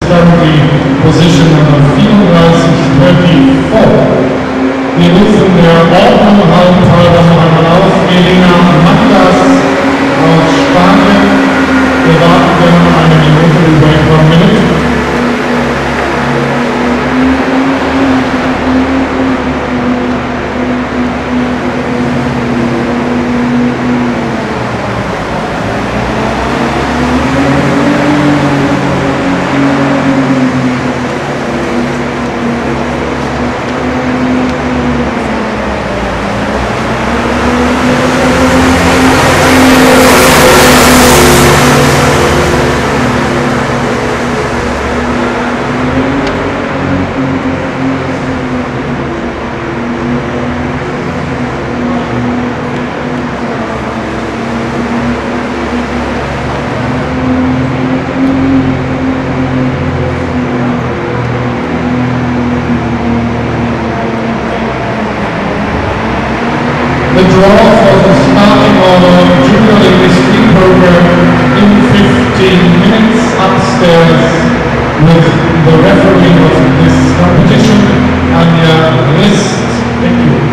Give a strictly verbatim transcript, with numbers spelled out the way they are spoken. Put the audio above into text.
currently position number vierunddreißig vierunddreißig. Wir rufen der Ordnung halber noch einmal auf. Elena Matas aus Spanien. Wir warten dann noch eine Minute, über one minute. The draw for the starting of our junior linguistic program in fifteen minutes upstairs with the referee of this competition, Anja Rist. Thank you.